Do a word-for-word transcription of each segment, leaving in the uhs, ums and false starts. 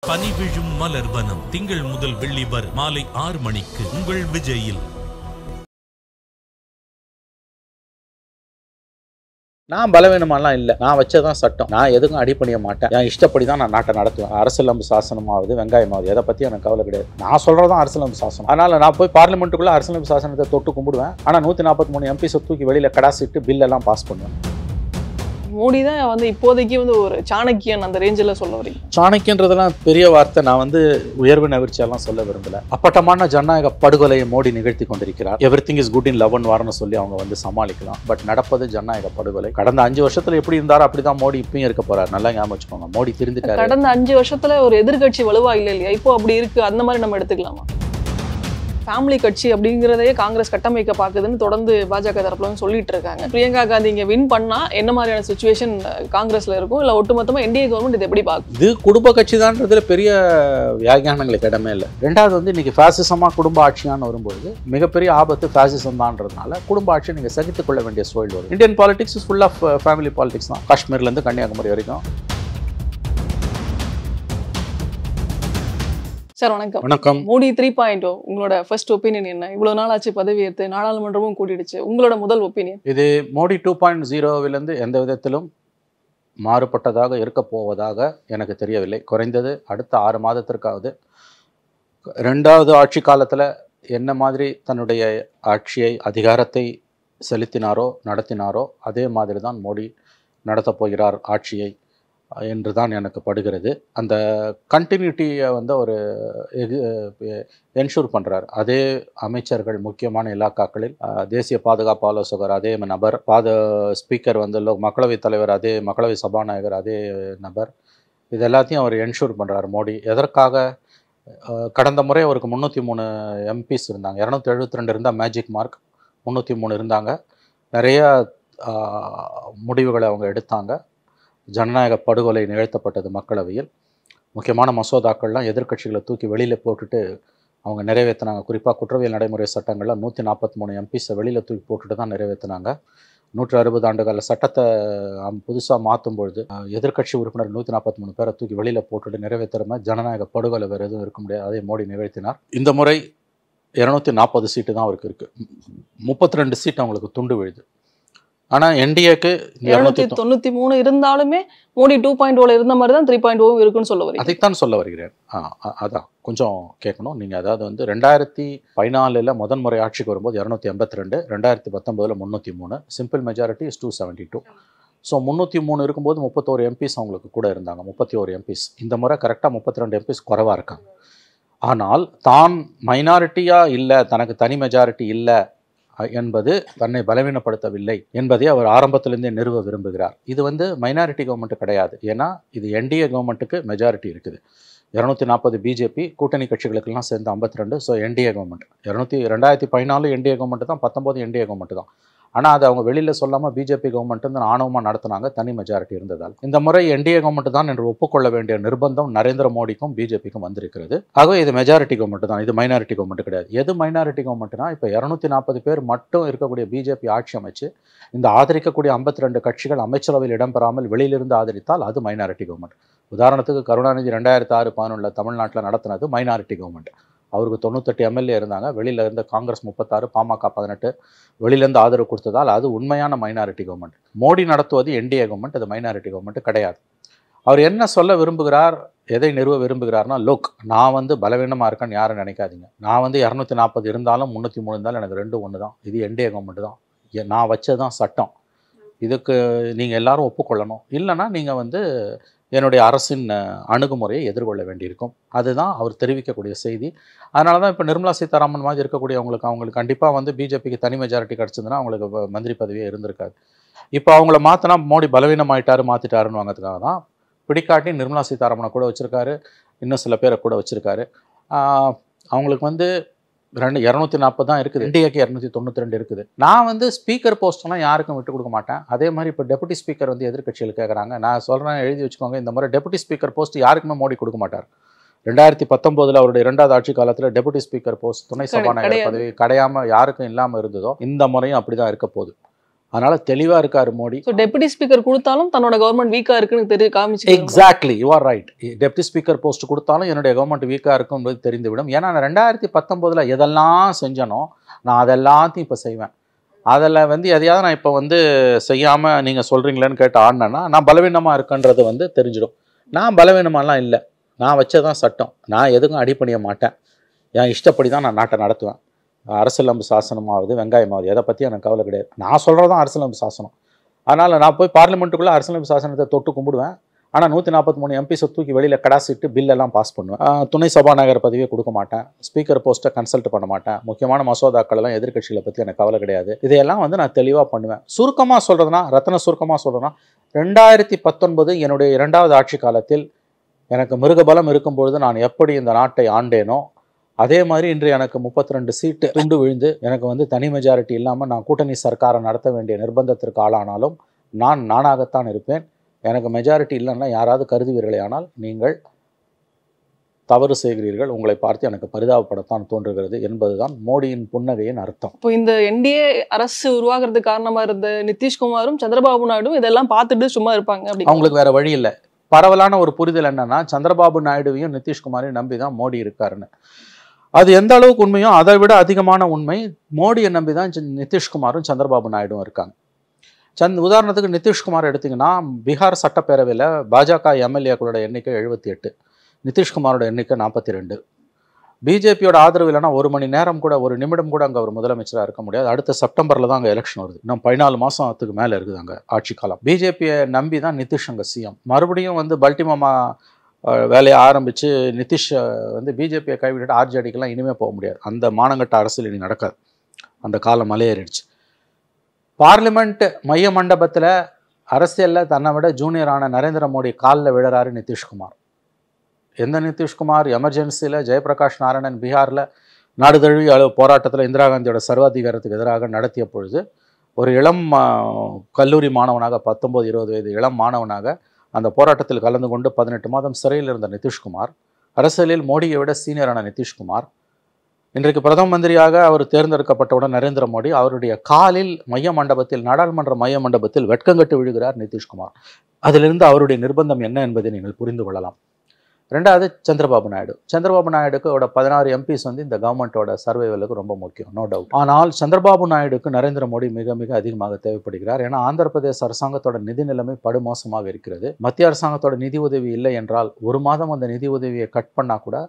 பனி விழும் மலர்வனம் திங்கள் முதல் வெள்ளி வரை மாலை ஆறு மணிக்கு உங்கள் விஜயில். நான் பலவீனமாலாம் இல்லை, நான் வச்சதான் சட்டம். நான் எதுக்கும் அடிப்பணிய மாட்டேன். என் இஷ்டப்படி தான் நான் நாட்டை நடத்துவேன். அரசியலமைப்பு சாசனமாவது வெங்காயமாவது எதை பற்றி எனக்கு கவலை கிடையாது. நான் சொல்கிறதான் அரசியலமைப்பு சாசனம். அதனால் நான் போய் பார்லிமெண்ட்டுக்குள்ளே அரசியலமைப்பு சாசனத்தை தொட்டு கும்பிடுவேன். ஆனால் நூற்றி நாற்பத்தி மூணு எம்பிஸை தூக்கி வெளியில் கடாசிட்டு பில்லெல்லாம் பாஸ் பண்ணுவேன். மோடி தான் வந்து இப்போதைக்கு வந்து ஒரு சாணக்கியன் அந்த ரேஞ்சில் சொல்ல வரீங்க. சாணக்கியன்றதெல்லாம் பெரிய வார்த்தை. நான் வந்து உயர்வு நவிர்ச்சியெல்லாம் சொல்ல விரும்பல. அப்பட்டமான ஜனநாயக படுகொலையை மோடி நிகழ்த்தி கொண்டிருக்கிறார். Everything is good in love and வார்னு சொல்லி அவங்க வந்து சமாளிக்கலாம். பட் நடப்பது ஜனநாயக படுகொலை. கடந்த அஞ்சு வருஷத்துல எப்படி இருந்தாரோ அப்படிதான் மோடி இப்பயும் இருக்க போறாரு. நல்லா ஞாபகம் வச்சுக்கோங்க. மோடி திருந்துட்டாரு. கடந்த அஞ்சு வருஷத்துல ஒரு எதிர்கட்சி வலுவா இல்லை இல்லையா, இப்போ அப்படி இருக்கு. அந்த மாதிரி நம்ம எடுத்துக்கலாமா? ஃபேமிலி கட்சி அப்படிங்கிறதையே காங்கிரஸ் கட்டமைக்க பார்க்குதுன்னு தொடர்ந்து பாஜக தரப்புல சொல்லிட்டு இருக்காங்க. பிரியங்கா காந்தி இங்கே வின் பண்ணா என்ன மாதிரியான சுச்சுவேஷன் காங்கிரஸ்ல இருக்கும், இல்லை ஒட்டுமொத்தமா என்டிஏ கவர்மெண்ட் இது எப்படி பார்க்கும்? இது குடும்ப கட்சி தான்றதுல பெரிய வியாகியானங்களுக்கு இடமே இல்லை. ரெண்டாவது வந்து இன்னைக்கு ஃபேசிசமா குடும்ப ஆட்சியான்னு வரும்போது மிகப்பெரிய ஆபத்து ஃபேசிசம் தான்றதுனால குடும்ப ஆட்சியை நீங்க சகித்துக் கொள்ள வேண்டிய சூழல் வரும். Indian politics is full of family politics தான், காஷ்மீர்ல இருந்து கன்னியாகுமரி வரைக்கும். சார் வணக்கம். வணக்கம். மோடி த்ரீ பாயிண்ட் ஓ உங்களோட ஃபர்ஸ்ட் ஒப்பீனியன் என்ன? இவ்வளவு நாள் ஆச்சு பதவி ஏற்று, நாடாளுமன்றமும் கூட்டிடுச்சு, உங்களோட முதல் ஒப்பீனியன்? இது மோடி டூ பாயிண்ட் ஜீரோவிலிருந்து எந்த விதத்திலும் மாறுபட்டதாக இருக்க போவதாக எனக்கு தெரியவில்லை. குறைந்தது அடுத்த ஆறு மாதத்திற்காவது ரெண்டாவது ஆட்சி காலத்தில் என்ன மாதிரி தன்னுடைய ஆட்சியை அதிகாரத்தை செலுத்தினாரோ நடத்தினாரோ அதே மாதிரி தான் மோடி நடத்தப் போகிறார் ஆட்சியை என்று தான் எனக்கு படுகிறது. அந்த கண்டினியூட்டியை வந்து ஒரு என்ஷூர் பண்ணுறார். அதே அமைச்சர்கள் முக்கியமான இலாக்காக்களில் தேசிய பாதுகாப்பு ஆலோசகர் அதே நபர், பாத ஸ்பீக்கர் வந்து மக்களவைத் தலைவர் அதே, மக்களவை சபாநாயகர் அதே நபர். இது எல்லாத்தையும் அவர் என்ஷூர் பண்ணுறார் மோடி. எதற்காக? கடந்த முறை அவருக்கு முந்நூற்றி மூணு எம்பிஸ் இருந்தாங்க. இரநூத்தி எழுபத்தி ரெண்டு இருந்தால் மேஜிக் மார்க், முந்நூற்றி மூணு இருந்தாங்க. நிறைய முடிவுகளை அவங்க எடுத்தாங்க. ஜனநாயக படுகொலை நிகழ்த்தப்பட்டது மக்களவையில். முக்கியமான மசோதாக்கள்லாம் எதிர்க்கட்சிகளை தூக்கி வெளியில் போட்டுட்டு அவங்க நிறைவேற்றினாங்க. குறிப்பாக குற்றவியல் நடைமுறை சட்டங்கள்லாம் நூற்றி நாற்பத்தி மூணு எம்பிஸை வெளியில் தூக்கி போட்டுட்டு தான் நிறைவேற்றினாங்க. நூற்றி அறுபது ஆண்டுகால சட்டத்தை புதுசாக மாற்றும் பொழுது எதிர்க்கட்சி உறுப்பினர் நூற்றி நாற்பத்தி மூணு பேரை தூக்கி வெளியில் போட்டுட்டு நிறைவேற்றுற மாதிரி ஜனநாயக படுகொலை வேறு எதுவும் இருக்க முடியாது. அதே மோடி நிகழ்த்தினார். இந்த முறை இரநூத்தி நாற்பது சீட்டு தான் அவருக்கு இருக்குது. முப்பத்தி ரெண்டு சீட்டு அவங்களுக்கு துண்டு விழுது. ஆனால் என்டிஏக்கு இருநூத்தி தொண்ணூத்தி மூணு இருந்தாலுமே மோடி டூ பாயிண்ட் ஓல இருந்த மாதிரி தான் த்ரீ பாயிண்ட் ஓ இருக்குன்னு சொல்ல வரீங்க. அதைத்தான் சொல்ல வருகிறேன். அதான் கொஞ்சம் கேட்கணும் நீங்கள். அதாவது வந்து ரெண்டாயிரத்தி பதினாலில் முதன் முறை ஆட்சிக்கு வரும்போது இரநூத்தி எண்பத்தி ரெண்டு, ரெண்டாயிரத்தி பத்தொம்போதில் முந்நூற்றி மூணு, simple majority is two seventy two. So முந்நூற்றி மூணு இருக்கும்போது முப்பத்தோரு எம்பிஸ் அவங்களுக்கு கூட இருந்தாங்க, முப்பத்தி ஒரு எம்பிஸ். இந்த முறை கரெக்டாக முப்பத்தி ரெண்டு எம்பிஸ் குறைவாக இருக்காங்க. ஆனால் தான் மைனாரிட்டியாக இல்லை, தனக்கு தனி மெஜாரிட்டி இல்லை என்பது தன்னை பலவீனப்படுத்தவில்லை என்பதை அவர் ஆரம்பத்திலிருந்தே நிறுவ விரும்புகிறார். இது வந்து மைனாரிட்டி கவர்மெண்ட் கிடையாது. ஏன்னா இது என்டிஏ கவர்மெண்ட்டுக்கு மெஜாரிட்டி இருக்குது. இரநூத்தி நாற்பது பிஜேபி கூட்டணி கட்சிகளுக்கெல்லாம் சேர்ந்து ஐம்பத்தி ரெண்டு. ஸோ என்டிஏ கவர்மெண்ட் இரநூத்தி ரெண்டாயிரத்தி பதினாலு என்டிஏ கவர்மெண்ட் தான், பத்தொம்போது என்டிஏ கவர்மெண்ட் தான். ஆனால் அது அவங்க வெளியில் சொல்லாமல் பிஜேபி கவர்மெண்ட் வந்து ஆணவமாக நடத்தினாங்க, தனி மெஜாரிட்டி இருந்ததால். இந்த முறை என்டிஏ கவர்மெண்ட் தான் என்று ஒப்புக்கொள்ள வேண்டிய நிர்பந்தம் நரேந்திர மோடிக்கும் பிஜேபிக்கும் வந்திருக்கிறது. ஆகவே இது மெஜாரிட்டி கவர்மெண்ட் தான், இது மைனாரிட்டி கவர்மெண்ட் கிடையாது. எது மைனாரிட்டி கவர்மெண்ட்னா, இப்போ இரநூத்தி நாற்பது பேர் மட்டும் இருக்கக்கூடிய பிஜேபி ஆட்சி அமைச்சு இந்த ஆதரிக்கக்கூடிய ஐம்பத்தி ரெண்டு கட்சிகள் அமைச்சரவையில் இடம்பெறாமல் வெளியிலிருந்து ஆதரித்தால் அது மைனாரிட்டி கவர்மெண்ட். உதாரணத்துக்கு கருணாநிதி ரெண்டாயிரத்தி ஆறு பதினொன்றில் தமிழ்நாட்டில் நடத்தினது மைனாரிட்டி கவர்மெண்ட். அவருக்கு தொண்ணூத்தெட்டு எம்எல்ஏ இருந்தாங்க. வெளியில் இருந்த காங்கிரஸ் முப்பத்தாறு, பாமக பதினெட்டு வெளியிலேருந்து ஆதரவு கொடுத்ததால் அது உண்மையான மைனாரிட்டி கவர்மெண்ட். மோடி நடத்துவது என்டிஏ கவர்மெண்ட், அது மைனாரிட்டி கவர்மெண்ட் கிடையாது. அவர் என்ன சொல்ல விரும்புகிறார், எதை நிறுவ விரும்புகிறார்னா, லோக் நான் வந்து பலவீனமாக இருக்கேன்னு யாரும் நினைக்காதீங்க. நான் வந்து இரநூத்தி நாற்பது இருந்தாலும் முந்நூற்றி மூணு இருந்தாலும் எனக்கு ரெண்டு ஒன்று தான். இது என்டிஏ கவர்மெண்ட் தான், நான் வச்சதான் சட்டம். இதுக்கு நீங்கள் எல்லாரும் ஒப்புக்கொள்ளணும். இல்லைனா நீங்கள் வந்து என்னுடைய அரசின் அணுகுமுறையை எதிர்கொள்ள வேண்டியிருக்கும். அதுதான் அவர் தெரிவிக்கக்கூடிய செய்தி. அதனால தான் இப்போ நிர்மலா சீதாராமன் மாதிரி இருக்கக்கூடியவங்களுக்கு அவங்களுக்கு கண்டிப்பாக வந்து பிஜேபிக்கு தனி மெஜாரிட்டி கிடச்சிருந்துன்னா அவங்களுக்கு மந்திரி பதவியே இருந்திருக்காது. இப்போ அவங்கள மாற்றினா மோடி பலவீனமாயிட்டாரு மாற்றிட்டாருன்னு வாங்கிறதுக்காக தான் பிடிக்காட்டி நிர்மலா சீதாராமனை கூட வச்சுருக்காரு, இன்னும் சில பேரை கூட வச்சுருக்காரு. அவங்களுக்கு வந்து ரெண்டு இரநூத்தி நாற்பது தான் இருக்குது, என்டிஏக்கு இரநூத்தி தொண்ணூற்றி ரெண்டு இருக்குது. நான் வந்து ஸ்பீக்கர் போஸ்ட்லாம் யாருக்கும் விட்டு கொடுக்க மாட்டேன். அதே மாதிரி இப்போ டெபுட்டி ஸ்பீக்கர் வந்து எதிர்க்கட்சிகள் கேட்குறாங்க. நான் சொல்கிறேன், எழுதி வச்சுக்கோங்க, இந்த மாதிரி டெபுட்டி ஸ்பீக்கர் போஸ்ட் யாருக்குமே மோடி கொடுக்க மாட்டார். ரெண்டாயிரத்தி பத்தொம்போதில் அவருடைய இரண்டாவது ஆட்சி காலத்தில் டெபுட்டி ஸ்பீக்கர் போஸ்ட், துணை சபாநாயகர் பதவி கிடையாமல் யாருக்கும் இல்லாமல் இருந்ததோ இந்த முறையும் அப்படி தான் இருக்க போகுது. அதனால் தெளிவாக இருக்கார் மோடி. ஸோ டெப்யூட்டி ஸ்பீக்கர் கொடுத்தாலும் தன்னோட கவர்மெண்ட் வீக்காக இருக்குன்னு தெரிய காமிச்சு. Exactly, you are right. Deputy speaker post கொடுத்தாலும் என்னுடைய கவர்மெண்ட் வீக்காக இருக்கும் என்பது தெரிந்துவிடும். ஏன்னா நான் ரெண்டாயிரத்தி பத்தொம்போதில் எதெல்லாம் செஞ்சனோ நான் அதெல்லாத்தையும் இப்போ செய்வேன். அதில் வந்து எதையாவது நான் இப்போ வந்து செய்யாமல் நீங்கள் சொல்கிறீங்களேன்னு கேட்டு ஆடினேன்னா நான் பலவீனமாக இருக்குன்றது வந்து தெரிஞ்சிடும். நான் பலவீனமாலாம் இல்லை. நான் வச்சதான் சட்டம். நான் எதுக்கும் அடிப்பணிய மாட்டேன். என் இஷ்டப்படி தான் நான் நாட்டை நடத்துவேன். அரசியலமைப்பு சாசனமாவது வெங்காயமாவது எதை பற்றி எனக்கு கவலை கிடையாது. நான் சொல்கிறது தான் அரசியலமைப்பு சாசனம். அதனால் நான் போய் பார்லிமெண்ட்டுக்குள்ளே அரசியலமைப்பு சாசனத்தை தொட்டு கும்பிடுவேன். ஆனால் நூற்றி நாற்பத்தி மூணு எம்பிஸை தூக்கி வெளியில் கடாசிட்டு பில்லெல்லாம் பாஸ் பண்ணுவேன். துணை சபாநாயகர் பதவியை கொடுக்க மாட்டேன். ஸ்பீக்கர் போஸ்ட்டை கன்சல்ட் பண்ண மாட்டேன். முக்கியமான மசோதாக்கள் எல்லாம் எதிர்கட்சிகளை பற்றி எனக்கு கவலை கிடையாது. இதையெல்லாம் வந்து நான் தெளிவாக பண்ணுவேன். சுருக்கமாக சொல்கிறதுனா, ரத்ன சுருக்கமாக சொல்கிறதுனா, ரெண்டாயிரத்தி பத்தொன்பது என்னுடைய இரண்டாவது ஆட்சி காலத்தில் எனக்கு மிருகபலம் இருக்கும்பொழுது நான் எப்படி இந்த நாட்டை ஆண்டேனோ அதே மாதிரி இன்று எனக்கு முப்பத்தி ரெண்டு சீட்டு துண்டு விழுந்து எனக்கு வந்து தனி மெஜாரிட்டி இல்லாமல் நான் கூட்டணி சர்க்காரை நடத்த வேண்டிய நிர்பந்தத்திற்கு ஆளானாலும் நான் நானாகத்தான் இருப்பேன். எனக்கு மெஜாரிட்டி இல்லைன்னா யாராவது கருதுவீர்களே, ஆனால் நீங்கள் தவறு செய்கிறீர்கள், உங்களை பார்த்து எனக்கு பரிதாபப்படத்தான் தோன்றுகிறது என்பதுதான் மோடியின் புன்னகையின் அர்த்தம். இப்போ இந்த என்டிஏ அரசு உருவாகிறதுக்கு காரணமா இருந்த நிதிஷ்குமாரும் சந்திரபாபு நாயுடும் இதெல்லாம் பார்த்துட்டு சும்மா இருப்பாங்க அப்படி? அவங்களுக்கு வேற வழி இல்லை. பரவலான ஒரு புரிதல் என்னன்னா, சந்திரபாபு நாயுடுவையும் நிதிஷ்குமாரையும் நம்பி தான் மோடி இருக்காருன்னு. அது எந்த அளவுக்கு உண்மையோ அதை விட அதிகமான உண்மை மோடியை நம்பி தான் நிதிஷ்குமாரும் சந்திரபாபு நாயுடும் இருக்காங்க. சந்த் உதாரணத்துக்கு நிதிஷ்குமார் எடுத்திங்கன்னா, பீகார் சட்டப்பேரவையில் பாஜக எம்எல்ஏக்களோட எண்ணிக்கை எழுபத்தி எட்டு, நிதிஷ்குமாரோட எண்ணிக்கை நாற்பத்தி ரெண்டு. பிஜேபியோட ஆதரவு இல்லைன்னா ஒரு மணி நேரம் கூட, ஒரு நிமிடம் கூட அங்கே அவர் முதலமைச்சராக இருக்க முடியாது. அடுத்த செப்டம்பரில் தான் அங்கே எலெக்ஷன் வருது. இன்னும் பதினாலு மாதத்துக்கு மேலே இருக்குது அங்கே ஆட்சி காலம். பிஜேபியை நம்பி தான் நிதிஷ் அங்கே சிஎம். மறுபடியும் வந்து பல்டிமோமா வேலையை ஆரம்பித்து நிதிஷ் வந்து பிஜேபியை கைவிட்டுட்டு ஆர்ஜேடிக்கெல்லாம் இனிமேல் போக முடியாது. அந்த மானங்கட்ட அரசியல் இனி நடக்காது. அந்த காலம் மலையேறிடுச்சு. பார்லிமெண்ட் மைய மண்டபத்தில் அரசியலில் தன்னை விட ஜூனியரான நரேந்திர மோடி காலில் விழுறாரு நிதிஷ்குமார். எந்த நிதிஷ்குமார் எமர்ஜென்சியில் ஜெயபிரகாஷ் நாராயணன் பீகாரில் நாடு தழுவிய அளவு போராட்டத்தில் இந்திரா காந்தியோட சர்வாதிகாரத்துக்கு எதிராக நடத்திய பொழுது ஒரு இளம் கல்லூரி மாணவனாக, பத்தொம்போது இருபது வயது இளம் மாணவனாக அந்த போராட்டத்தில் கலந்து கொண்டு பதினெட்டு மாதம் சிறையில் இருந்த நிதிஷ்குமார், அரசியலில் மோடியை விட சீனியரான நிதிஷ்குமார், இன்றைக்கு பிரதம மந்திரியாக அவர் தேர்ந்தெடுக்கப்பட்டவுடன் நரேந்திர மோடி அவருடைய காலில் மைய மண்டபத்தில், நாடாளுமன்ற மைய மண்டபத்தில் வெட்கங்கட்டு விழுகிறார் நிதிஷ்குமார். அதிலிருந்து அவருடைய நிர்பந்தம் என்ன என்பதை நீங்கள் புரிந்து கொள்ளலாம். ரெண்டாவது சந்திரபாபு நாயுடு. சந்திரபாபு நாயுடுக்கு அவரோட பதினாறு எம்பிஸ் வந்து இந்த கவர்மெண்ட்டோட சர்வைவலுக்கு ரொம்ப முக்கியம், நோ டவுட். ஆனால் சந்திரபாபு நாயுடுக்கு நரேந்திர மோடி மிக மிக அதிகமாக தேவைப்படுகிறார். ஏன்னா ஆந்திர பிரதேச அரசாங்கத்தோட நிதி நிலைமை படுமோசமாக இருக்கிறது. மத்திய அரசாங்கத்தோட நிதி உதவி இல்லை என்றால் ஒரு மாதம் அந்த நிதி உதவியை கட் பண்ணால் கூட,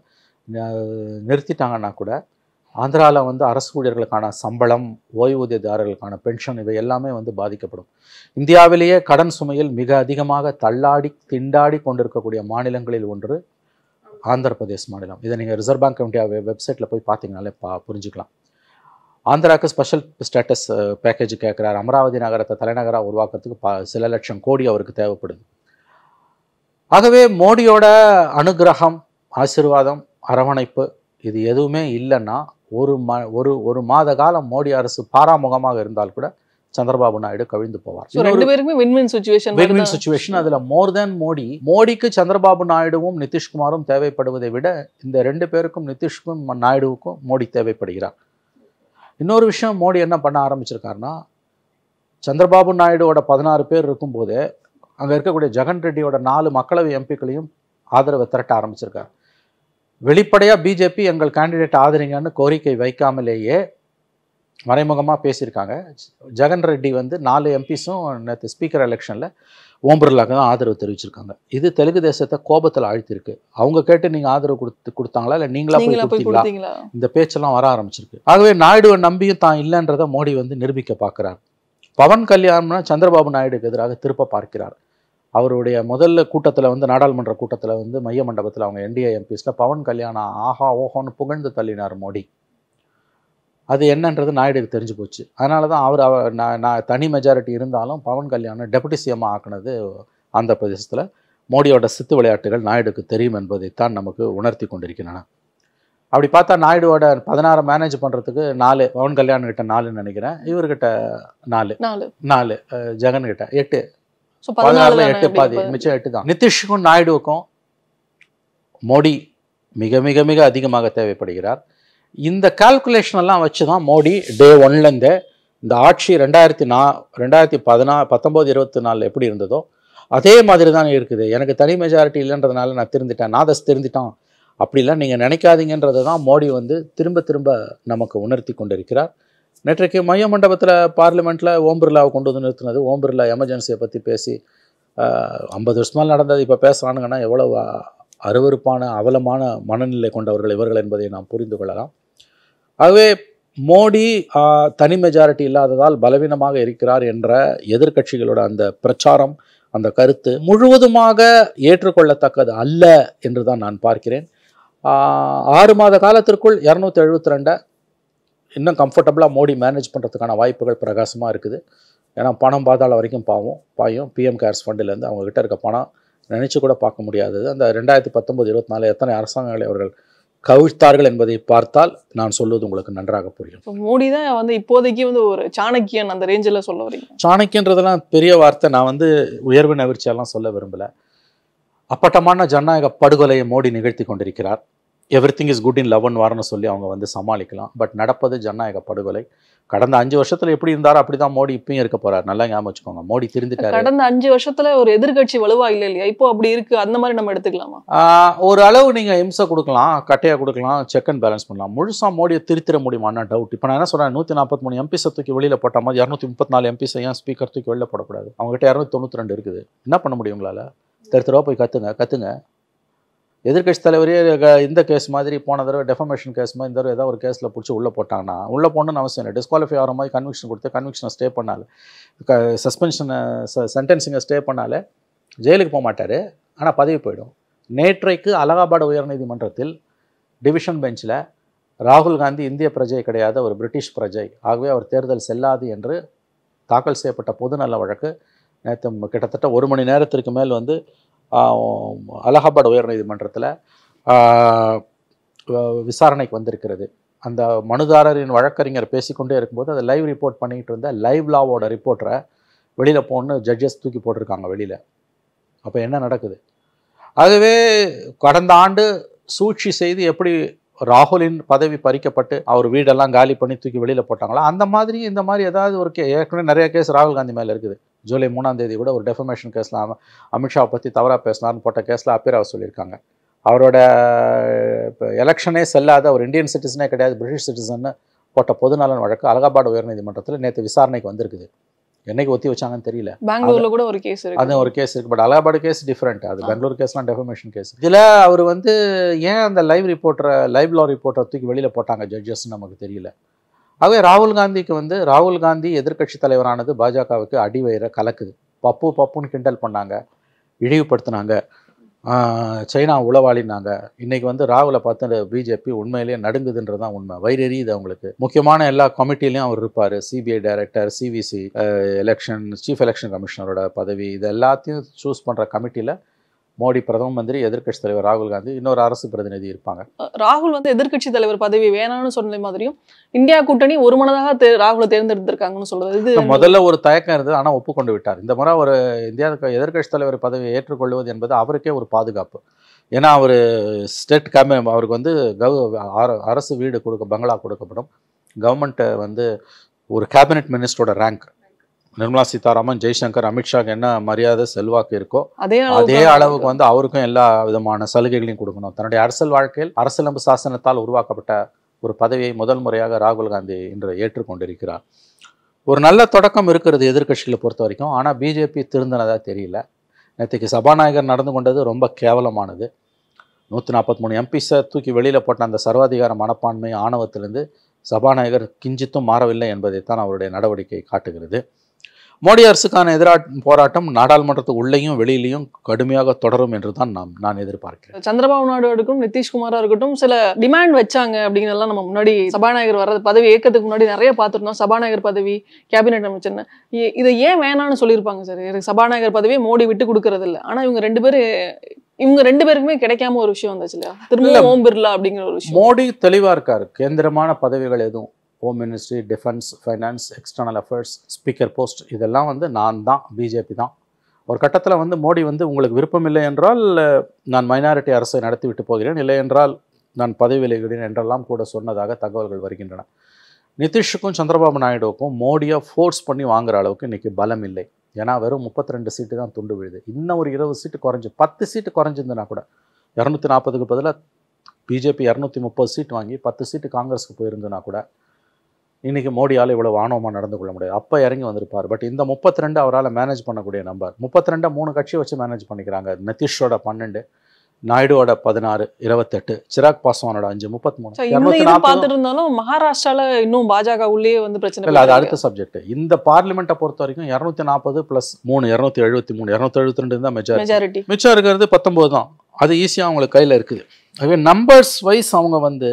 நிறுத்திட்டாங்கன்னா கூட, ஆந்திராவில் வந்து அரசு ஊழியர்களுக்கான சம்பளம், ஓய்வூதியதாரர்களுக்கான பென்ஷன் இவை எல்லாமே வந்து பாதிக்கப்படும். இந்தியாவிலேயே கடன் சுமையில் மிக அதிகமாக தள்ளாடி திண்டாடி கொண்டிருக்கக்கூடிய மாநிலங்களில் ஒன்று ஆந்திர பிரதேஷ் மாநிலம். இதை நீங்கள் ரிசர்வ் பேங்க் ஆஃப் இந்தியா வெப்சைட்டில் போய் பார்த்தீங்கனாலே பா புரிஞ்சுக்கலாம். ஆந்திராவுக்கு ஸ்பெஷல் ஸ்டேட்டஸ் பேக்கேஜ் கேட்குறாரு. அமராவதி நகரத்தை தலைநகராக உருவாக்குறதுக்கு ப சில லட்சம் கோடி அவருக்கு தேவைப்படுது. ஆகவே மோடியோட அனுகிரகம், ஆசீர்வாதம், அரவணைப்பு இது எதுவுமே இல்லைன்னா ஒரு ம ஒரு ஒரு மாத காலம் மோடி அரசு பாராமுகமாக இருந்தால் கூட சந்திரபாபு நாயுடு கவிழ்ந்து போவார். ரெண்டு பேருக்குமே வின்-வின் சிச்சுவேஷன். Win-win situation. அதுல மோர் தென் மோடி, மோடிக்கு சந்திரபாபு நாயுடுவும் நிதிஷ்குமாரும் தேவைப்படுவதை விட இந்த ரெண்டு பேருக்கும், நிதிஷ்கும் நாயுடுவுக்கும் மோடி தேவைப்படுகிறார். இன்னொரு விஷயம், மோடி என்ன பண்ண ஆரம்பிச்சிருக்காருன்னா, சந்திரபாபு நாயுடுவோட பதினாறு பேர் இருக்கும்போதே அங்கே இருக்கக்கூடிய ஜெகன் ரெட்டியோட நாலு மக்களவை எம்பிக்களையும் ஆதரவை திரட்ட ஆரம்பிச்சிருக்காரு. வெளிப்படையாக பிஜேபி எங்கள் கேண்டிடேட் ஆதரிங்கன்னு கோரிக்கை வைக்காமலேயே மறைமுகமாக பேசியிருக்காங்க. ஜெகன் ரெட்டி வந்து நாலு எம்பிஸும் நேற்று ஸ்பீக்கர் எலெக்ஷனில் ஓம் பிர்லாவுக்கு தான் ஆதரவு தெரிவிச்சிருக்காங்க. இது தெலுங்கு தேசத்தை கோபத்தில் ஆழ்த்திருக்கு. அவங்க கேட்டு நீங்கள் ஆதரவு கொடுத்து கொடுத்தாங்களா இல்லை நீங்களா போய் கொடுத்தீங்களா, இந்த பேச்செல்லாம் வர ஆரம்பிச்சிருக்கு. ஆகவே நாயுடுவை நம்பியும் தான் இல்லைன்றதை மோடி வந்து நிரூபிக்க பார்க்குறார். பவன் கல்யாண்னா சந்திரபாபு நாயுடுக்கு எதிராக திருப்ப பார்க்கிறார். அவருடைய முதல்ல கூட்டத்தில் வந்து, நாடாளுமன்ற கூட்டத்தில் வந்து மைய மண்டபத்தில் அவங்க என்டிஏ எம்பிஸில் பவன் கல்யாணம் ஆஹா ஓஹோன்னு புகழ்ந்து தள்ளினார் மோடி. அது என்னன்றது நாயுடுக்கு தெரிஞ்சு போச்சு. அதனால தான் அவர் அவர் நான் நான் தனி மெஜாரிட்டி இருந்தாலும் பவன் கல்யாணம் டெபுட்டி சிஎம்மாக ஆக்குனது ஆந்திர பிரதேசத்தில். மோடியோட சித்து விளையாட்டுகள் நாயுடுக்கு தெரியும் என்பதைத்தான் நமக்கு உணர்த்தி கொண்டிருக்கின்றன. அப்படி பார்த்தா நாயுடுவோட பதினாறு மேனேஜ் பண்ணுறதுக்கு நாலு, பவன் கல்யாணம் கிட்ட நாலுன்னு நினைக்கிறேன், இவர்கிட்ட நாலு நாலு நாலு ஜெகன் கிட்ட எட்டு, பதினாறுல எட்டு, பாதி மிச்சம் எட்டு தான். நிதிஷுக்கும் நாயுடுவுக்கும் மோடி மிக மிக மிக அதிகமாக தேவைப்படுகிறார். இந்த கால்குலேஷன் எல்லாம் வச்சு தான் மோடி டே ஒன்லேருந்தே இந்த ஆட்சி ரெண்டாயிரத்தி நா ரெண்டாயிரத்தி பதினா பத்தொம்போது இருபத்தி நாலில் எப்படி இருந்ததோ அதே மாதிரி தான் இருக்குது. எனக்கு தனி மெஜாரிட்டி இல்லைன்றதுனால நான் திருந்திட்டேன், நாதஸ் திருந்திட்டான் அப்படிலாம் நீங்கள் நினைக்காதீங்கன்றதை தான் மோடி வந்து திரும்ப திரும்ப நமக்கு உணர்த்தி கொண்டிருக்கிறார். நேற்றைக்கு மைய மண்டபத்தில் பார்லிமெண்ட்டில் ஓம் பிர்லாவை கொண்டு வந்து நிறுத்தினது, ஓம் பிர்லா எமர்ஜென்சியை பற்றி பேசி ஐம்பது வருஷமாக நடந்தது இப்போ பேசுகிறானுங்கன்னா எவ்வளவு அருவருப்பான அவலமான மனநிலை கொண்டவர்கள் இவர்கள் என்பதை நாம் புரிந்து கொள்ளலாம். ஆகவே மோடி தனி மெஜாரிட்டி இல்லாததால் பலவீனமாக இருக்கிறார் என்ற எதிர்க்கட்சிகளோட அந்த பிரச்சாரம், அந்த கருத்து முழுவதுமாக ஏற்றுக்கொள்ளத்தக்கது அல்ல என்று தான் நான் பார்க்கிறேன். ஆறு மாத காலத்திற்குள் இரநூத்தி எழுபத்தி ரெண்டை இன்னும் கம்ஃபர்டபுளாக மோடி மேனேஜ் பண்ணுறதுக்கான வாய்ப்புகள் பிரகாசமாக இருக்குது. ஏன்னா பணம் பாதாள வரைக்கும் பாவும் பாயும் பிஎம் கேர்ஸ் ஃபண்டிலேருந்து அவங்ககிட்ட இருக்க பணம் நினச்சி கூட பார்க்க முடியாதது. அந்த ரெண்டாயிரத்தி பத்தொம்போது இருபத்தி நாலு எத்தனை அரசாங்கங்களை அவர்கள் கவிழ்த்தார்கள் என்பதை பார்த்தால் நான் சொல்வது உங்களுக்கு நன்றாக புரியும். மோடி தான் வந்து இப்போதைக்கு வந்து ஒரு சாணக்கியன் அந்த ரேஞ்சில் சொல்ல வரீங்க. சாணக்கியன்றதெல்லாம் பெரிய வார்த்தை, நான் வந்து உயர்வு நவிர்ச்சியெல்லாம் சொல்ல விரும்பலை. அப்பட்டமான ஜனநாயக படுகொலையை மோடி நிகழ்த்தி கொண்டிருக்கிறார். Everything is good in eleven வாரன்னு சொல்லி அவங்க வந்து சமாளிக்கலாம். பட் நடப்பது ஜனநாயக படுகொலை. கடந்த அஞ்சு வருஷத்துல எப்படி இருந்தாரோ அப்படிதான் மோடி இப்பயும் இருக்க போறார். நல்லா ஞாபகம் வச்சுக்கோங்க, மோடி திருந்திட்டாரு. கடந்த அஞ்சு வருஷத்துல ஒரு எதிர்கட்சி வலுவா இல்லை இல்லையா, இப்போ அப்படி இருக்கு, அந்த மாதிரி நம்ம எடுத்துக்கலாமா? ஒரு அளவு நீங்க இம்சை கொடுக்கலாம், கட்டையா கொடுக்கலாம், செக் அண்ட் பேலன்ஸ் பண்ணலாம். முழுசா மோடியை திருத்திட முடியுமான்னா டவுட். இப்போ நான் என்ன சொல்றேன், நூத்தி நாற்பத்தி மூணு எம்பிஸை தூக்கி வெளியில போட்ட மாதிரி இரநூத்தி முப்பத்தி நாலு எம்பிஸை ஏன் ஸ்பீக்கர் தூக்கி வெளில போடக்கூடாது? அவங்ககிட்ட இரநூத்தி தொண்ணூத்தி ரெண்டு இருக்குது. என்ன பண்ண முடியும் உங்களால? தெரு தெருவா போய் கத்துங்க கத்துங்க எதிர்கட்சி தலைவரே இந்த கேஸ் மாதிரி போன தடவை டெஃபமேஷன் கேஸ் மாதிரி இந்த தடவை ஏதாவது ஒரு கேஸில் பிடிச்சி உள்ளே போட்டாங்கன்னா உள்ளே போகணுன்னு அவசியம் இல்லை. டிஸ்குவாலிஃபை ஆகிற மாதிரி கன்விக்ஷன் கொடுத்து கன்விக்ஷனை ஸ்டே பண்ணாலே, க சஸ்பென்ஷனை சென்டென்சிங்கை ஸ்டே பண்ணாலே ஜெயிலுக்கு போக மாட்டார், ஆனால் பதவி போயிடும். நேற்றைக்கு அலகாபாத் உயர்நீதிமன்றத்தில் டிவிஷன் பெஞ்சில் ராகுல் காந்தி இந்திய பிரஜை கிடையாது, ஒரு பிரிட்டிஷ் பிரஜை, ஆகவே அவர் தேர்தல் செல்லாது என்று தாக்கல் செய்யப்பட்ட பொதுநல வழக்கு நேற்று கிட்டத்தட்ட ஒரு மணி நேரத்திற்கு மேல் வந்து அலகாபாத் உயர்நீதிமன்றத்தில் விசாரணைக்கு வந்திருக்கிறது. அந்த மனுதாரரின் வழக்கறிஞர் பேசிக்கொண்டே இருக்கும்போது அதை லைவ் ரிப்போர்ட் பண்ணிக்கிட்டு இருந்த லைவ் லாவோட ரிப்போர்ட்டரை வெளியில் போகணுன்னு ஜட்ஜஸ் தூக்கி போட்டிருக்காங்க வெளியில். அப்போ என்ன நடக்குது? ஆகவே கடந்த ஆண்டு சூழ்ச்சி செய்து எப்படி ராகுலின் பதவி பறிக்கப்பட்டு அவர் வீடெல்லாம் காலி பண்ணி தூக்கி வெளியில் போட்டாங்களோ அந்த மாதிரி இந்த மாதிரி ஏதாவது ஒரு கே ஏற்கனவே நிறைய கேஸ் ராகுல் காந்தி மேலே இருக்குது. ஜூலை மூணாம் தேதி கூட ஒரு டெஃபமேஷன் கேஸில் அமித்ஷாவை பற்றி தவறாக பேசினார்னு போட்ட கேஸில் அப்பீராக சொல்லியிருக்காங்க. அவரோட இப்போ எலெக்ஷனே செல்லாத ஒரு இந்தியன் சிட்டிசனே கிடையாது, பிரிட்டிஷ் சிட்டிசன்னு போட்ட பொதுநலன் வழக்கு அலகாபாத் உயர்நீதிமன்றத்தில் நேற்று விசாரணைக்கு வந்திருக்குது. என்னைக்கு ஒத்தி வச்சாங்கன்னு தெரியல. பெங்களூர்ல கூட ஒரு கேஸ் இருக்கு, அது ஒரு கேஸ் இருக்கு. பட் அலகாபாத் கேஸ் டிஃப்ரெண்ட், அது பெங்களூர் கேஸ்லாம் டெஃபமேஷன் கேஸ். இதில் அவர் வந்து ஏன் அந்த லைவ் ரிப்போர்ட்டரை லைவ் லா ரிப்போர்ட்டரை தூக்கி வெளியில் போட்டாங்க ஜட்ஜஸ்ன்னு நமக்கு தெரியல. ஆகவே ராகுல் காந்திக்கு வந்து ராகுல் காந்தி எதிர்க்கட்சி தலைவரானது பாஜகவுக்கு அடிவயிறை கலக்குது. பப்பு பப்புன்னு கிண்டல் பண்ணாங்க, இழிவுபடுத்தினாங்க, சைனா உளவாளினாங்க. இன்றைக்கி வந்து ராகுலை பார்த்து பிஜேபி உண்மையிலேயே நடுங்குதுன்றது தான் உண்மை. வயிறெறியுது அவங்களுக்கு. முக்கியமான எல்லா கமிட்டிலையும் அவர் இருப்பார். CBI director, CVC, election chief election கமிஷனரோட பதவி, இது எல்லாத்தையும் சூஸ் பண்ணுற கமிட்டியில் மோடி பிரதம மந்திரி, எதிர்க்கட்சி தலைவர் ராகுல் காந்தி, இன்னொரு அரசு பிரதிநிதி இருப்பாங்க. ராகுல் வந்து எதிர்க்கட்சி தலைவர் பதவி வேணாம்னு சொன்ன மாதிரியும் இந்தியா கூட்டணி ஒரு மனதாக ராகுலை தேர்ந்தெடுத்திருக்காங்கன்னு சொல்றது. இது முதல்ல ஒரு தயக்கம் இருந்தது, ஆனால் ஒப்புக்கொண்டு விட்டார். இந்த முறை ஒரு இந்தியாவுக்கு எதிர்க்கட்சி தலைவர் பதவியை ஏற்றுக்கொள்வது என்பது அவருக்கே ஒரு பாதுகாப்பு. ஏன்னா அவர் ஸ்டேட் கம அவருக்கு வந்து கவ அரசு வீடு கொடுக்க பங்களா கொடுக்கப்படும். கவர்மெண்ட்டை வந்து ஒரு கேபினெட் மினிஸ்டரோட ரேங்க், நிர்மலா சீதாராமன், ஜெய்சங்கர், அமித்ஷாக்கு என்ன மரியாதை செல்வாக்கு இருக்கோ அதே அதே அளவுக்கு வந்து அவருக்கும் எல்லா விதமான சலுகைகளையும் கொடுக்கணும். தன்னுடைய அரசியல் வாழ்க்கையில் அரசியலமைப்பு சாசனத்தால் உருவாக்கப்பட்ட ஒரு பதவியை முதல் முறையாக ராகுல் காந்தி இன்று ஏற்றுக்கொண்டிருக்கிறார். ஒரு நல்ல தொடக்கம் இருக்கிறது எதிர்க்கட்சிகளை பொறுத்த வரைக்கும். ஆனால் பிஜேபி திருந்தினதாக தெரியல. நேற்றுக்கு சபாநாயகர் நடந்து கொண்டது ரொம்ப கேவலமானது. நூற்றி நாற்பத்தி மூணு எம்பிஸை தூக்கி வெளியில் போட்ட அந்த சர்வாதிகார மனப்பான்மை ஆணவத்திலிருந்து சபாநாயகர் கிஞ்சித்தும் மாறவில்லை என்பதைத்தான் அவருடைய நடவடிக்கை காட்டுகிறது. மோடி அரசுக்கான எதிரா போராட்டம் நாடாளுமன்றத்துக்கு உள்ளேயும் வெளியிலையும் கடுமையாக தொடரும் என்று தான் நாம் நான் எதிர்பார்க்கிறேன். சந்திரபாபு நாயுடு இருக்கட்டும், நிதிஷ்குமாரா இருக்கட்டும், சில டிமாண்ட் வச்சாங்க அப்படிங்கிறதெல்லாம் நம்ம முன்னாடி சபாநாயகர் வர்றது பதவி ஏற்கிறதுக்கு முன்னாடி நிறைய பார்த்துருந்தோம். சபாநாயகர் பதவி, கேபினெட் அமைச்சர்னு இதை ஏன் வேணான்னு சொல்லியிருப்பாங்க சார். சபாநாயகர் பதவியை மோடி விட்டு கொடுக்கறது இல்லை. ஆனால் இவங்க ரெண்டு பேரும் இவங்க ரெண்டு பேருக்குமே கிடைக்காம ஒரு விஷயம் வந்துச்சு இல்லையா, திரும்ப ஓம் பிர்லா அப்படிங்கிற ஒரு விஷயம். மோடி தெளிவாக இருக்காரு. கேந்திரமான பதவிகள் எதுவும், home ministry, defence, finance, external affairs, speaker post, இதெல்லாம் வந்து நான் தான், பிஜேபி தான். ஒரு கட்டத்தில் வந்து மோடி வந்து உங்களுக்கு விருப்பம் இல்லை என்றால் நான் மைனாரிட்டி அரசை நடத்தி விட்டு போகிறேன், இல்லை என்றால் நான் பதவி விலகுகிறேன் என்றெல்லாம் கூட சொன்னதாக தகவல்கள் வருகின்றன. நிதிஷுக்கும் சந்திரபாபு நாயுடுவுக்கும் மோடியை ஃபோர்ஸ் பண்ணி வாங்குற அளவுக்கு இன்றைக்கி பலம் இல்லை. ஏன்னா வெறும் முப்பத்தி ரெண்டு சீட்டு தான் துண்டு விழுது. இன்னும் ஒரு இருபது சீட்டு குறைஞ்சி பத்து சீட்டு குறைஞ்சிருந்துன்னா கூட இரநூத்தி நாற்பதுக்கு பதிலாக பிஜேபி இரநூத்தி முப்பது சீட் வாங்கி பத்து சீட்டு காங்கிரஸுக்கு போயிருந்துன்னா கூட இன்றைக்கி மோடியால் இவ்வளோ வானவமாக நடந்து கொள்ள முடியாது. அப்போ இறங்கி வந்திருப்பார். பட் இந்த முப்பத்தி ரெண்டு அவரால் மேனேஜ் பண்ணக்கூடிய நம்பர். முப்பத்தி ரெண்டை மூணு கட்சியை வச்சு மேனேஜ் பண்ணிக்கிறாங்க. நிதிஷோட பன்னெண்டு, நாயுடுவோட பதினாறு, இருபத்தெட்டு, சிராக் பாஸ்வானோட அஞ்சு, முப்பத்தி மூணு. பார்த்துட்டு இருந்தாலும் மகாராஷ்டிரால இன்னும் பாஜக உள்ளே வந்து பிரச்சனை இல்லை, அது அடுத்த சப்ஜெக்ட். இந்த பார்லிமெண்ட்டை பொறுத்த வரைக்கும் இரநூத்தி நாற்பது பிளஸ் மூணு, இரநூத்தி எழுபத்தி மூணு, இரநூத்தி எழுபத்தி ரெண்டு தான் மெஜாரிட்டி. மிச்சம் இருக்கிறது பத்தொம்போது தான். அது ஈஸியாக அவங்களுக்கு கையில் இருக்குது. அதுவே நம்பர்ஸ் வைஸ் அவங்க வந்து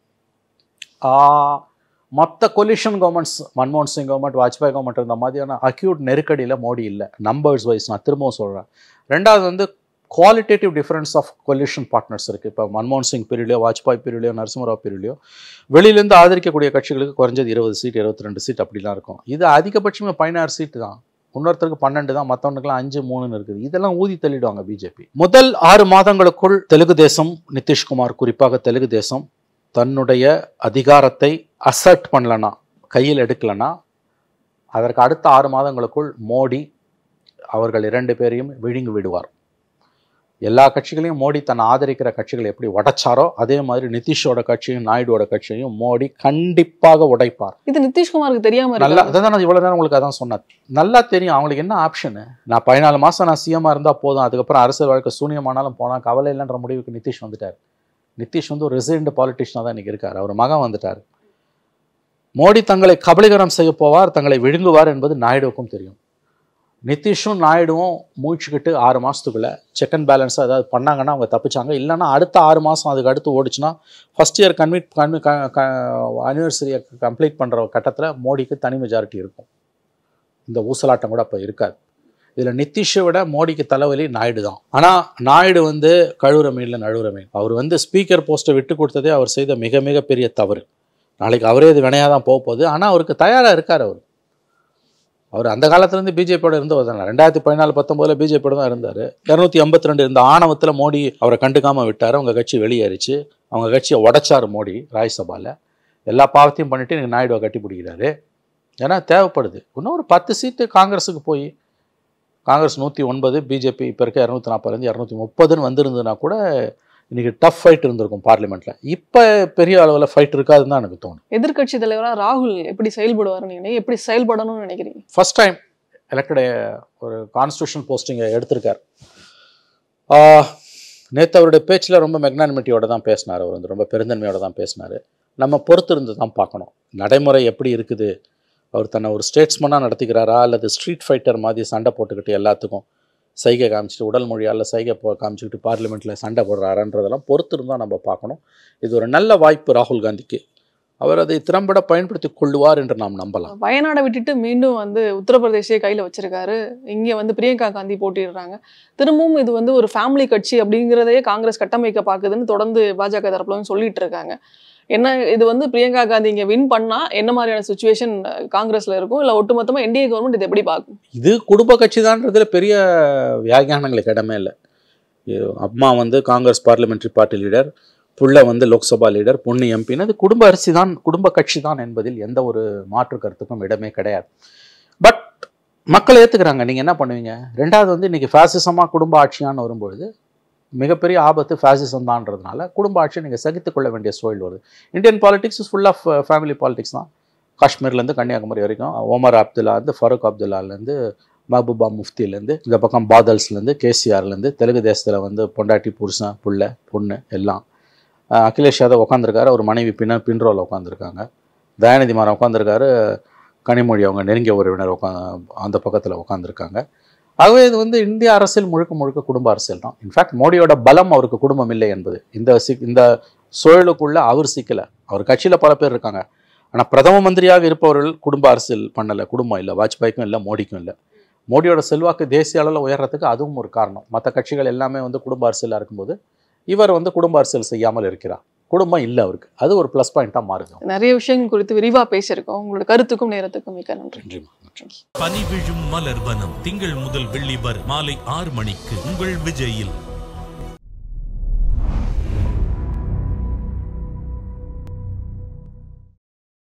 மற்ற கொலிஷன் கவர்மெண்ட்ஸ், மன்மோகன் சிங் கவர்மெண்ட், வாஜ்பாய் கவர்மெண்ட் இருந்த மாதிரியான அக்யூட் நெருக்கடியில் மோடி இல்லை. நம்பர்ஸ் வைஸ் நான் திரும்பவும் சொல்கிறேன். ரெண்டாவது வந்து qualitative difference of coalition partners இருக்குது. இப்போ மன்மோகன் சிங் பீரியட்லையோ, வாஜ்பாய் பீரியட்லையோ, நரசிம்மராவ் பீரியட்லையோ வெளியிலேருந்து ஆதரிக்கக்கூடிய கட்சிகளுக்கு குறைஞ்சது இருபது சீட், இருபத்தி ரெண்டு சீட் அப்படிலாம் இருக்கும். இது அதிகபட்சமே பதினாறு சீட்டு தான். இன்னொருத்தருக்கு பன்னெண்டு தான், மற்றவனுக்குலாம் அஞ்சு மூணுன்னு இருக்குது. இதெல்லாம் ஊதி தள்ளிடுவாங்க பிஜேபி. முதல் ஆறு மாதங்களுக்குள் தெலுங்கு தேசம், நிதிஷ்குமார் குறிப்பாக தெலுங்கு தேசம் தன்னுடைய அதிகாரத்தை அசர்ட் பண்ணலனா, கையில் எடுக்கலனா, அதற்கு அடுத்த ஆறு மாதங்களுக்குள் மோடி அவர்கள் இரண்டு பேரையும் விழுங்கி விடுவார். எல்லா கட்சிகளையும் மோடி தன்னை ஆதரிக்கிற கட்சிகளை எப்படி உடைச்சாரோ அதே மாதிரி நிதிஷோட கட்சியும் நாயுடுவோட கட்சியையும் மோடி கண்டிப்பாக உடைப்பார். இது நிதிஷ்குமாருக்கு தெரியாம நல்லா அதான் நான் இவ்வளவு நேரம் உங்களுக்கு அதான் சொன்னேன். நல்லா தெரியும் அவங்களுக்கு என்ன ஆப்ஷனு. நான் பதினாலு மாசம் நான் சிஎம்மா இருந்தா போதும், அதுக்கப்புறம் அரசியல் வாழ்க்கை சூன்யமானாலும் போனால் கவலை இல்லைன்ற முடிவுக்கு நிதிஷ் வந்துட்டார். நிதிஷ் வந்து ஒரு ரெசிடென்ட் பாலிட்டிஷியனாக தான் இன்றைக்கி இருக்கார். அவர் மகன் வந்துட்டார். மோடி தங்களை கபலீகரம் செய்ய போவார், தங்களை விழுங்குவார் என்பது நாயுடுவுக்கும் தெரியும். நிதிஷும் நாயுடுவும் மூழ்கிக்கிட்டு ஆறு மாதத்துக்குள்ளே செக் அண்ட் பேலன்ஸாக ஏதாவது பண்ணாங்கன்னா அவங்க தப்பிச்சாங்க. இல்லைனா அடுத்த ஆறு மாதம் அதுக்கு அடுத்து ஓடிச்சுன்னா ஃபஸ்ட் இயர் கன்விட் கன்வி அனிவர்சரியை கம்ப்ளீட் பண்ணுற கட்டத்தில் மோடிக்கு தனி மெஜாரிட்டி இருக்கும். இந்த ஊசலாட்டம் கூட அப்போ இருக்காது. இதில் நிதிஷை விட மோடிக்கு தலைவலி நாயுடு தான். ஆனால் நாயுடு வந்து கழுவுற மீனில் நழுவுற மீன். அவர் வந்து ஸ்பீக்கர் போஸ்ட்டை விட்டு கொடுத்ததே அவர் செய்த மிக மிக பெரிய தவறு. நாளைக்கு அவரே இது வினையாக தான் போக போகுது. ஆனால் அவருக்கு தயாராக இருக்கார். அவர் அவர் அந்த காலத்துலேருந்து பிஜேபியோட இருந்தவர் தான். ரெண்டாயிரத்தி பதினாலு பத்தொம்போதில் பிஜேபியோட தான் இருந்தார். இரநூத்தி ஐம்பத்தி ரெண்டு இருந்த ஆணவத்தில் மோடி அவரை கண்டுக்காமல் விட்டார். அவங்க கட்சி வெளியேறிச்சு. அவங்க கட்சியை உடைச்சார் மோடி ராஜ்யசபாவில். எல்லா பாவத்தையும் பண்ணிவிட்டு எனக்கு நாயுடுவை கட்டி பிடிக்கிறாரு. ஏன்னா தேவைப்படுது. இன்னும் ஒரு பத்து சீட்டு காங்கிரஸுக்கு போய் காங்கிரஸ் நூற்றி ஒன்பது, பிஜேபி இப்போ இருக்க இரநூத்தி நாற்பதுலேருந்து இரநூத்தி முப்பதுன்னு வந்திருந்ததுன்னா கூட இன்றைக்கி டஃப் ஃபைட் இருந்திருக்கும் பார்லிமெண்ட்டில். இப்போ பெரிய அளவில் ஃபைட் இருக்காதுன்னு தான் எனக்கு தோணும். எதிர்கட்சி தலைவராக ராகுல் எப்படி செயல்படுவார்னு நீங்கள் எப்படி செயல்படணும்னு நினைக்கிறீங்க? ஃபர்ஸ்ட் டைம் எலெக்டட் ஒரு கான்ஸ்டியூஷன் போஸ்டிங்கை எடுத்திருக்கார். நேற்று அவருடைய பேச்சில் ரொம்ப மெக்னானிமிட்டியோட தான் பேசினார். அவர் வந்து ரொம்ப பெருந்தன்மையோட தான் பேசினார். நம்ம பொறுத்து இருந்து தான் பார்க்கணும் நடைமுறை எப்படி இருக்குது. அவர் தன்னை ஒரு ஸ்டேட்ஸ்மனாக நடத்திக்கிறாரா அல்லது ஸ்ட்ரீட் ஃபைட்டர் மாதிரி சண்டை போட்டுக்கிட்டு எல்லாத்துக்கும் சைகை காமிச்சிட்டு உடல் மொழியால் சைகை போ காமிச்சிக்கிட்டு பார்லிமெண்ட்டில் சண்டை போடுறாருன்றதெல்லாம் பொறுத்து இருந்தால் நம்ம பார்க்கணும். இது ஒரு நல்ல வாய்ப்பு ராகுல் காந்திக்கு. அவர் அதை திறம்பட பயன்படுத்தி கொள்ளுவார் என்று நாம் நம்பலாம். வயநாடை விட்டுட்டு மீண்டும் வந்து உத்தரப்பிரதேசே கையில் வச்சிருக்காரு. இங்கே வந்து பிரியங்கா காந்தி போட்டிடுறாங்க. திரும்பவும் இது வந்து ஒரு ஃபேமிலி கட்சி அப்படிங்கிறதையே காங்கிரஸ் கட்டமைக்க பார்க்குதுன்னு தொடர்ந்து பாஜக தரப்புல வந்து சொல்லிட்டு இருக்காங்க. என்ன இது வந்து பிரியங்கா காந்தி இங்கே வின் பண்ணால் என்ன மாதிரியான சுச்சுவேஷன் காங்கிரஸில் இருக்கும், இல்லை ஒட்டுமொத்தமாக என்டிஏ கவர்மெண்ட் இது எப்படி பார்க்கும்? இது குடும்ப கட்சி தான்றதுல பெரிய வியாகியானங்களுக்கு இடமே இல்லை. அம்மா வந்து காங்கிரஸ் பார்லிமெண்ட்ரி பார்ட்டி லீடர், புள்ள வந்து லோக்சபா லீடர், பொண்ணு எம்பின்னு அது குடும்ப அரசி தான், குடும்ப கட்சி தான் என்பதில் எந்த ஒரு மாற்று கருத்துக்கும் இடமே கிடையாது. பட் மக்கள் ஏற்றுக்கிறாங்க. நீங்கள் என்ன பண்ணுவீங்க? ரெண்டாவது வந்து இன்றைக்கி ஃபேசிசமாக குடும்ப ஆட்சியான்னு வரும்பொழுது மிகப்பெரிய ஆபத்து ஃபேசிசம் தான்றதுனால குடும்ப ஆட்சியை நீங்கள் சகித்து கொள்ள வேண்டிய சூழல் வருது. Indian politics is full of family politics தான். காஷ்மீர்லேருந்து கன்னியாகுமரி வரைக்கும் ஒமர் அப்துல்லாலேருந்து ஃபருக் அப்துல்லாலேருந்து மஹபூபா முஃப்திலேருந்து இந்த பக்கம் பாதல்ஸ்லேருந்து கேசிஆர்லேருந்து தெலுங்கு தேசத்தில் வந்து பொண்டாட்டி புருஷன் புள்ள பொண்ணு எல்லாம். அகிலேஷ் யாதவ் உட்காந்துருக்காரு, அவர் மனைவி பின்ன பின்ரோவில் உட்காந்துருக்காங்க. தயாநிதி மாறன் உட்காந்துருக்காரு, கனிமொழி அவங்க நெருங்கிய உறவினர் உட்கா அந்த பக்கத்தில் உட்காந்துருக்காங்க. ஆகவே இது வந்து இந்திய அரசியல் முழுக்க முழுக்க குடும்ப அரசியல் தான். இன்ஃபேக்ட் மோடியோட பலம் அவருக்கு குடும்பம் இல்லை என்பது இந்த சி இந்த சூழலுக்குள்ளே அவர் சிக்கலை. அவர் கட்சியில் பல பேர் இருக்காங்க. ஆனால் பிரதம மந்திரியாக இருப்பவர்கள் குடும்ப அரசியல் பண்ணலை. குடும்பம் இல்லை, வாஜ்பாய்க்கும் இல்லை, மோடிக்கும் இல்லை. மோடியோட செல்வாக்கு தேசிய அளவில் உயர்றதுக்கு அதுவும் ஒரு காரணம். மற்ற கட்சிகள் எல்லாமே வந்து குடும்ப அரசியலாக இருக்கும்போது இவர் வந்து குடும்ப அரசியல் செய்யாமல் இருக்கிறார். குடும்பம் இல்லை அவருக்கு. அது ஒரு ப்ளஸ் பாயிண்டாக மாறுது. நிறைய விஷயங்கள் குறித்து விரிவாக பேசியிருக்கோம். உங்களோட கருத்துக்கும் நேரத்துக்கும் மிக்க நன்றி. நன்றி. பனி விழும் மலர்வனம் திங்கள் முதல் வெள்ளி வரை மாலை ஆறு மணிக்கு உங்கள் விஜயில்.